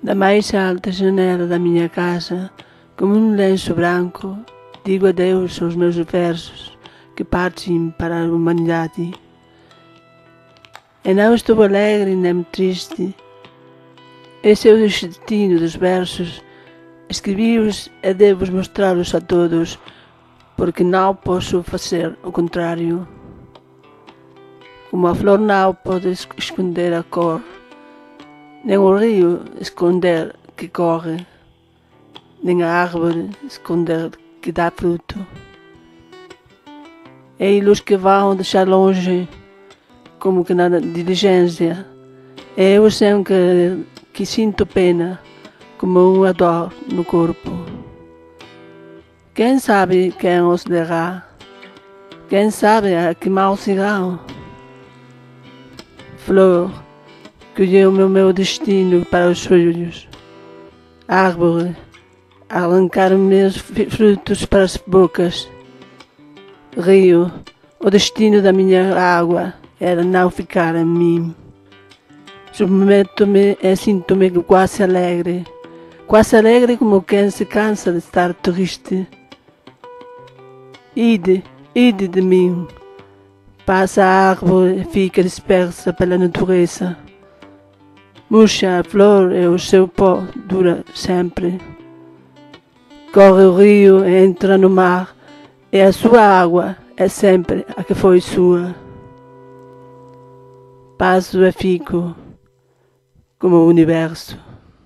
Da máis alta janela da miña casa, como un lenço branco, digo adeus aos meus versos que partem para a humanidade. E não estou alegre nem triste. Esse é o destino dos versos. Escrevi-os e devo mostrá-los a todos, porque não posso fazer o contrário. Como a flor não pode esconder a cor, nem o rio esconder que corre, nem a árvore esconder que dá fruto. Ei-los que vão deixar longe, como que na diligência. Eu sei que sinto pena, como uma dor no corpo. Quem sabe quem os lerá? Quem sabe a que mal irão? Flor, colheu o meu destino para os filhos. Árvore, arrancar meus frutos para as bocas. Rio, o destino da minha água era não ficar em mim. Submeto-me e sinto-me quase alegre como quem se cansa de estar triste. Ide de mim. Passa a árvore e fica dispersa pela natureza. Murcha a flor e o seu pó dura sempre. Corre o rio e entra no mar, e a sua água é sempre a que foi sua. Passo e fico como o universo.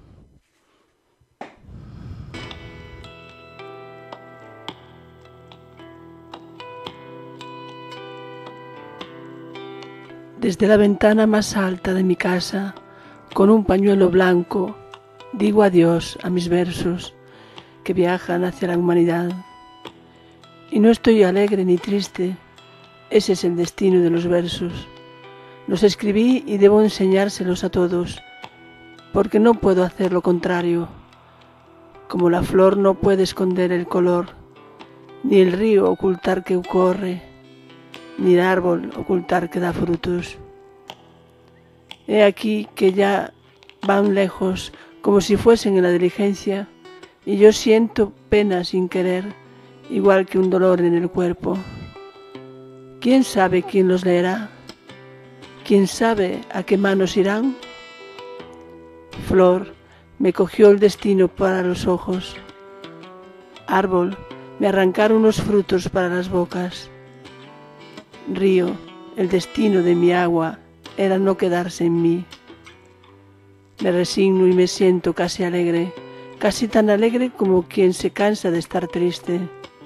Desde la ventana más alta de mi casa, con un pañuelo blanco, digo adiós a mis versos que viajan hacia la humanidad. Y no estoy alegre ni triste, ese es el destino de los versos. Los escribí y debo enseñárselos a todos, porque no puedo hacer lo contrario. Como la flor no puede esconder el color, ni el río ocultar que corre, ni el árbol ocultar que da frutos. He aquí que ya van lejos, como si fuesen en la diligencia, y yo siento pena sin querer, igual que un dolor en el cuerpo. ¿Quién sabe quién los leerá? ¿Quién sabe a qué manos irán? Flor, me cogió el destino para los ojos. Árbol, me arrancaron los frutos para las bocas. Río, el destino de mi agua era no quedarse en mí. Me resigno y me siento casi alegre, casi tan alegre como quien se cansa de estar triste.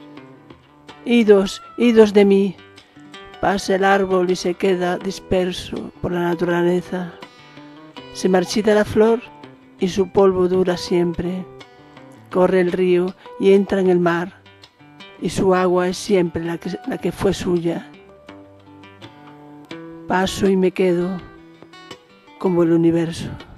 Idos de mí. Pasa el árbol y se queda disperso por la naturaleza. Se marchita la flor y su polvo dura siempre. Corre el río y entra en el mar, y su agua es siempre la que fue suya. Paso y me quedo como el universo.